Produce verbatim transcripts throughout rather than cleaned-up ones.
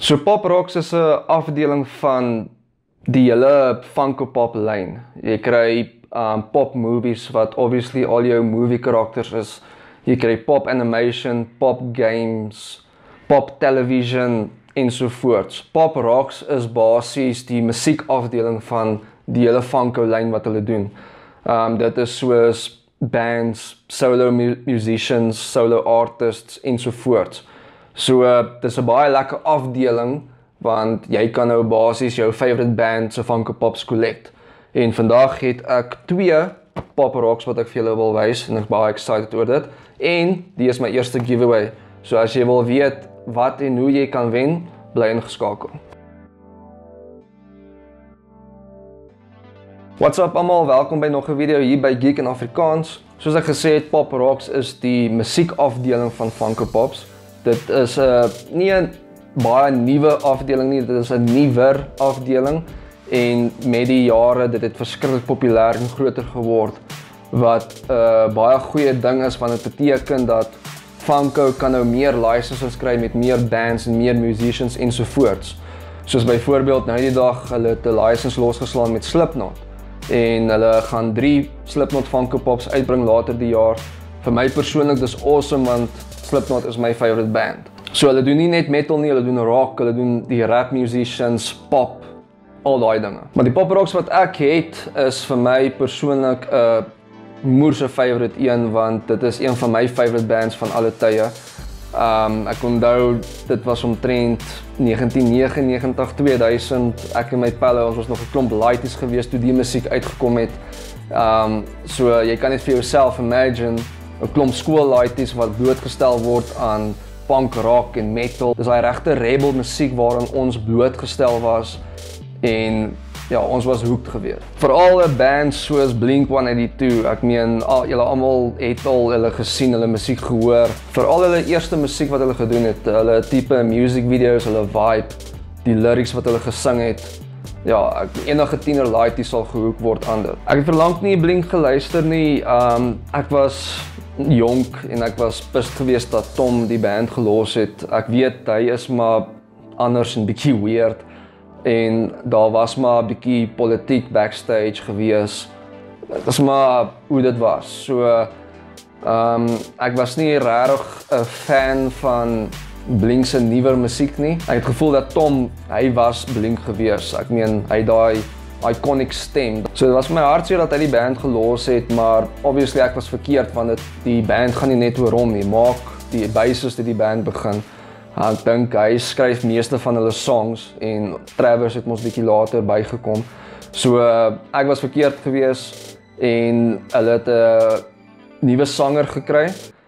So Pop Rocks is 'n afdeling van die hele Funko Pop lyn. Jy kry um, pop movies wat obviously al jou movie karakters is. Jy kry pop animation, pop games, pop television ensovoorts. Pop Rocks is basies die musiekafdeling van die hele Funko lyn wat hulle doen. Um, dit is soos bands, solo mu musicians, solo artists ensovoorts. So uh, dis 'n baie lekker afdeling want jy kan nou basies jou favorite band se Funko Pops collect. En vandag het ek twee Pop Rocks wat ek vir julle wil wys en ek is baie excited oor dit. En die is my eerste giveaway. So as jy wil weet wat en hoe jy kan wen, bly ingeskakel. What's up almal, welkom by nog 'n video hier by Geek in Afrikaans. Soos ek gesê het, Pop Rocks is die musiekafdeling van Funko Pops. Dit is 'n uh, nie 'n baie nuwe afdeling nie, dit is 'n nuwer afdeling en met die jare dit het verskriklik populêr en groter geword wat 'n uh, baie goeie ding is want dit beteken dat Funko kan nou meer licenses kry met meer bands en meer musicians ensovoorts. Soos byvoorbeeld nou die dag hulle het 'n license losgeslaan met Slipknot en hulle gaan drie Slipknot Funko Pops uitbring later die jaar. Vir my persoonlik dis awesome want Slipknot is my favorite band. So hulle doen nie net metal nie, hulle doen rock, hulle doen die rap musicians, pop, al daai dinge. Maar die Pop Rocks wat ek het is vir my persoonlik 'n uh, moerse favorite een want dit is een van my favorite bands van alle tye. Um, ek onthou dit was omtrent negentien negenennegentig tweeduisend, ek en my pelle, ons was nog 'n klomp laities gewees toe die musiek uitgekom het. Um, so jy kan net vir jouself imagine 'n klomp skoollaities wat blootgestel word aan punk rock en metal. Dis daai regte rebel musiek waarin ons blootgestel was en ja, ons was hooked geweest. Veral 'n band soos Blink one eighty-two. Ek meen al julle almal het al hulle gesien, hulle musiek gehoor. Veral hulle eerste musiek wat hulle gedoen het, hulle tipe music videos, hulle vibe, die lyrics wat hulle gesing het. Ja, ek, enige tiener laaitie sal gehoek word aan dit. Ek het verlang nie Blink geluister nie. Um, ek was jonk en ek was pissed geweest dat Tom die band gelos het. Ek weet hy is maar anders en bietjie weird en daar was maar bietjie politiek backstage gewees. Dit is maar hoe dit was. So um, ek was nie regtig 'n fan van Blink se nuwer musiek nie. Ek het gevoel dat Tom, hy was Blink gewees. Ek meen hy daai iconic stem. So dit was my hartseer dat hy die band gelos het, maar obviously ek was verkeerd want dit, die band gaan nie net oor hom nie. Maak die bassist het die band begin. Ek dink hy skryf meeste van hulle songs en Travis het ons bietjie later bygekom. So uh, ek was verkeerd gewees en hulle het 'n nuwe sanger gekry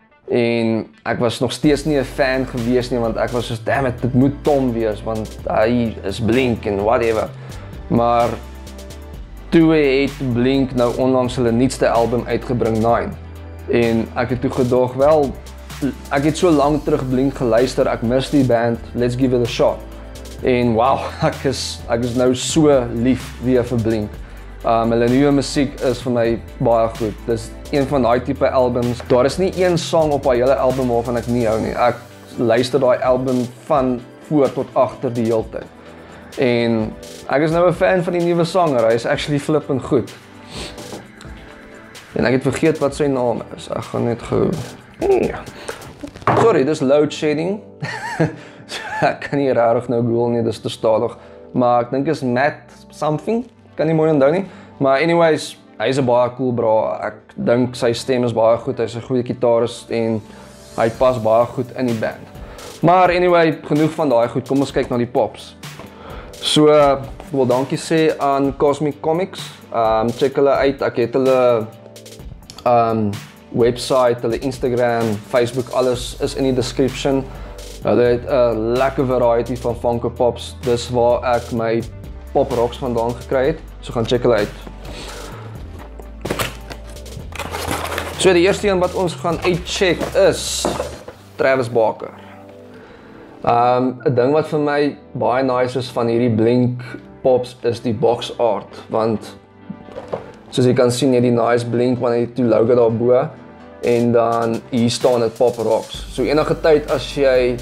en ek was nog steeds nie 'n fan gewees nie want ek was soos damn it, dit moet Tom wees want hy is Blink en whatever. Maar toe het Blink nou onlangs hulle nuutste album uitgebring, Nine. En ek het toe gedog, wel, ek het so lank terug Blink geluister, ek mis die band, let's give it a shot. En wow, ek is, ek is nou so lief weer vir Blink. Um, hulle nuwe musiek is vir my baie goed. Dis een van daai tipe albums. Daar is nie een song op daai hele album waarvan ek nie hou nie. Ek luister daai album van voor tot agter die hele tyd. En ek is nou 'n fan van die nuwe sanger, hy is actually flippend goed. En ek het vergeet wat sy naam is, ek gaan net gou... Sorry, dis load shedding. Ek kan nie regtig nou Google nie, dis te stadig. Maar ek dink is Matt something, kan nie mooi onthou nie. Maar anyways, hy is 'n baie cool bra, ek dink sy stem is baie goed, hy is 'n goeie gitarist en hy pas baie goed in die band. Maar anyway, genoeg van daai goed, kom ons kyk na die pops. So, ek wil dankie sê aan Cosmic Comics. Um, check hulle uit, ek het hulle um, website, hulle Instagram, Facebook, alles is in die description. Hulle het 'n lekker variety van Funko Pops, dis waar ek my Pop Rocks vandaan gekry het. So gaan check hulle uit. So die eerste een wat ons gaan uitcheck is Travis Barker. Um, 'n ding wat vir my baie nice is van hierdie Blink Pops is die box art, want soos jy kan sien, jy die nice Blink one eighty-two logo daarbo en dan hier staan dit Pop Rocks. So enige tyd as jy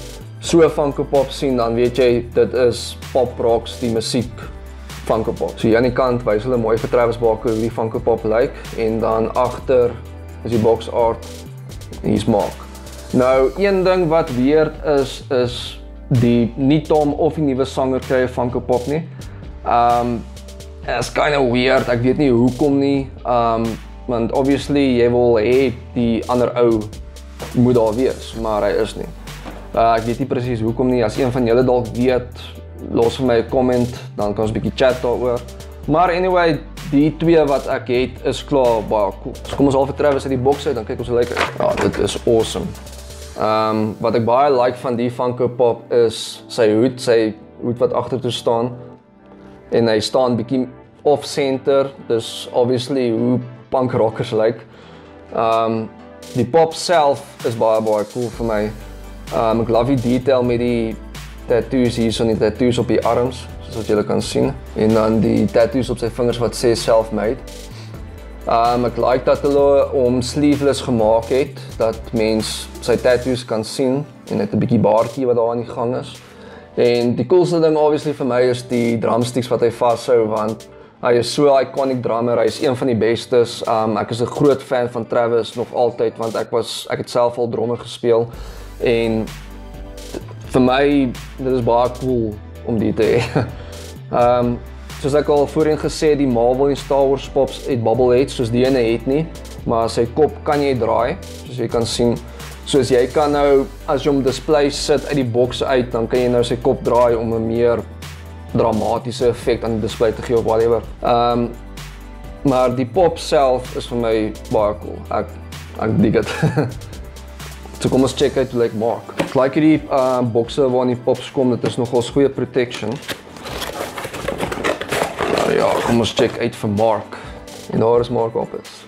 so Funko Pop sien, dan weet jy dit is Pop Rocks die musiek Funko Pop. So hier aan die kant wys hulle mooi vir Travis Barker hoe die Funko Pop lyk en dan agter is die box art en hier's Mark. Nou een ding wat weird is is die nie Tom of die nuwe sanger kry 'n Funko Pop nie. Um It's kind of weird, ek weet nie hoekom nie, um, want obviously jy wil hê die ander ou moet daar wees, maar hy is nie. Uh, ek weet nie presies hoekom nie, as een van julle dalk weet, los vir my 'n comment, dan kan ons 'n bietjie chat daaroor. Maar anyway, die twee wat ek het is klaar baie cool. So kom ons al vir Travis uit die box uit, dan kyk ons hoe lyk hy. Ja, dit is awesome. Um, wat ek baie like van die Funko Pop is sy hoed, sy hoed wat agtertoe staan. En hy staan bietjie off-center, dus obviously hoe punk rockers lyk. Um, die pop self is baie baie cool vir my. Um, ek love die detail met die tattoos hier, so die tattoos op die arms, soos wat julle kan sien. En dan die tattoos op sy vingers wat sê self-made. Um, ek like dat hulle hom sleeveless gemaak het, dat mens sy tattoos kan sien en net 'n bietjie baardjie wat daar aan die gang is. En die coolste ding obviously vir my is die drumsticks wat hy vashou, want hy is so 'n iconic drummer, hy is een van die bestes. Um, ek is 'n groot fan van Travis nog altyd, want ek was ek het self al drummer gespeel en vir my dit is baie cool om die te hê. um, soos ek al voorheen gesê, die Marvel en Star Wars pops het bobbleheads, soos die ene het nie, maar sy kop kan jy draai, soos jy kan sien. Soos jy kan nou, as jy hom display sit uit die box uit, dan kan jy nou sy kop draai om 'n meer dramatiese effek aan die display te gee of whatever. Um, maar die pop self is vir my baie cool. Ek, ek dig dit. So kom ons check uit hoe lyk Mark. Ek like hierdie uh, boxe waarin die pops kom, dit is nogals goeie protection. Nou ja, kom ons check uit vir Mark. En daar is Mark op het.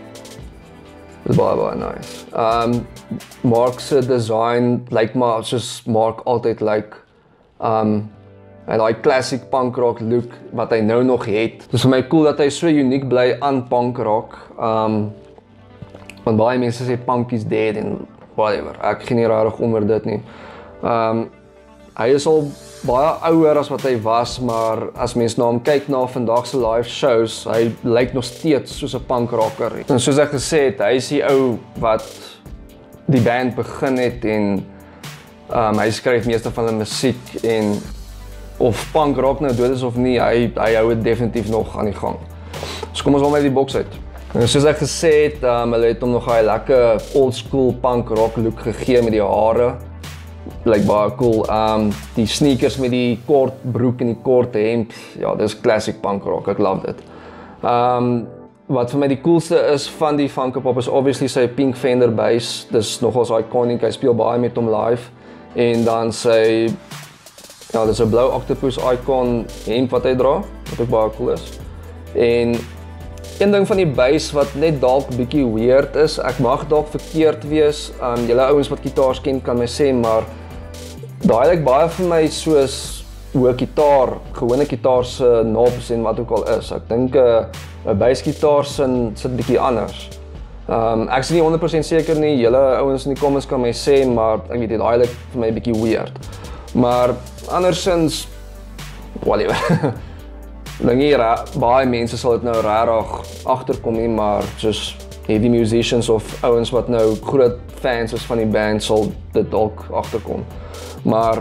Dit is baie baie nice. Um, Mark se design lyk maar soos Mark altyd lyk. Um, hy daai classic punk rock look wat hy nou nog het. Dit is vir my cool dat hy so uniek bly aan punk rock. Um, want baie mense sê punk is dead en whatever. Ek gee nie rarig onder dit nie. Um, hy is al baie ouer as wat hy was, maar as mens na hom kyk na vandag se live shows, hy lyk nog steeds soos 'n punk rocker. En soos ek gesê het, hy is die ou wat die band begin het en um, hy skryf meeste van die musiek en of punk rock nou dood is of nie, hy, hy hou het definitief nog aan die gang. So kom ons al met die box uit. En soos ek gesê het, um, hulle het hom nog 'n lekker old school punk rock look gegee met die hare. Lyk baie cool. Um, die sneakers met die kort broek en die kort hemp, ja, dis classic punk rock, ek love dit. Um, wat vir my die coolste is van die Funko Pop is obviously sy pink Fender bass, dis nogals iconic, hy speel baie met hom live. En dan sy, ja, dis 'n blou octopus icon hemp wat hy dra, wat ook baie cool is. En een ding van die bass wat net dalk bietjie weird is, ek mag dalk verkeerd wees, um, julle ouens wat gitaars ken kan my sê, maar daai lyk baie vir my soos hoe 'n gitaar, gewone gitaar se knobs en wat ook al is. Ek dink 'n uh, bassgitaar se sit bietjie anders. Um, ek is nie honderd persent seker nie, julle ouens in die comments kan my sê, maar ek weet nie, daai lyk vir my bietjie weird. Maar andersins, whatever. Dink nie, baie mense sal dit nou rarig agterkom nie, maar soos heavy musicians of ouens wat nou groot fans is van die band sal dit dalk agterkom. Maar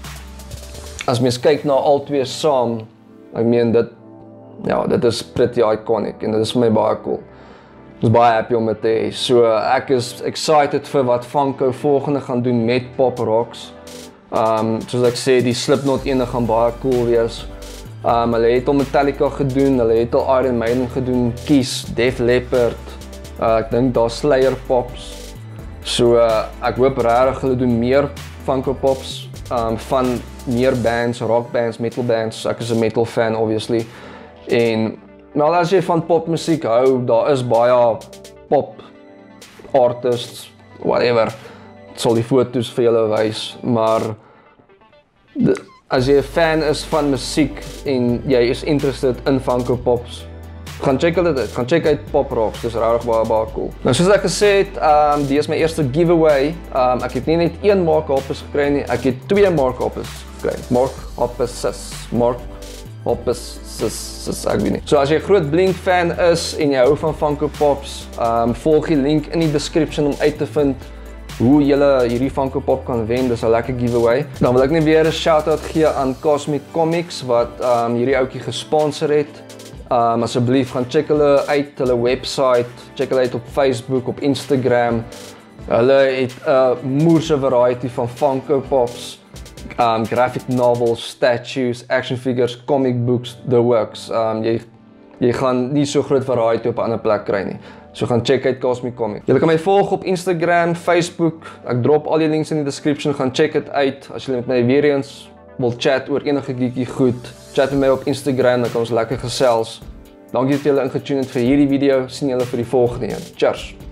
as mens kyk na al twee saam, ek meen dit, ja, dit is pretty iconic en dit is vir my baie cool. Ek is baie happy om dit te hê. So ek is excited vir wat Funko volgende gaan doen met Pop Rocks. Um, soos ek sê, die Slipknot ene gaan baie cool wees. Um, hulle het al Metallica gedoen, hulle het al Iron Maiden gedoen, Kiss, Def Leppard, uh, ek dink daar Slayer Pops. So uh, ek hoop regtig hulle doen meer Funko Pops um, van meer bands, rock bands, metal bands. Ek is 'n metal fan obviously. En maar as jy van popmusiek hou, daar is baie pop artists, whatever. Ek sal die foto's vir julle wys, maar de, as jy 'n fan is van musiek en jy is interested in Funko Pops, Gaan check hulle dit, gaan check uit Pop Rocks, dis regtig baie baie cool. Nou soos ek gesê het, um, die is my eerste giveaway. Um, ek het nie net een Mark Hoppus gekry nie, ek het twee Mark Hoppus gekry. Mark Hoppuses, Mark Hoppuses, ek weet nie. So as jy 'n groot Blink fan is en jy hou van Funko Pops, um, volg die link in die description om uit te vind hoe julle hierdie Funko Pop kan wen. Dis 'n lekker giveaway. Dan wil ek net weer 'n shout-out gee aan Cosmic Comics wat um, hierdie ouetjie gesponsor het. Um, asseblief gaan check hulle uit, hulle website, check hulle uit op Facebook, op Instagram. Hulle het 'n uh, moerse variety van Funko Pops, um, graphic novels, statues, action figures, comic books, the works. Um, jy, jy gaan nie so groot variety op 'n ander plek kry nie. So gaan check uit Cosmic Comics. Julle kan my volg op Instagram, Facebook. Ek drop al die links in die description. Gaan check dit uit. As julle met my weer eens wil chat oor enige geekie goed, chat met my op Instagram, dan kan ons lekker gesels. Dankie dat julle ingetune het vir hierdie video. Sien julle vir die volgende een. Cheers!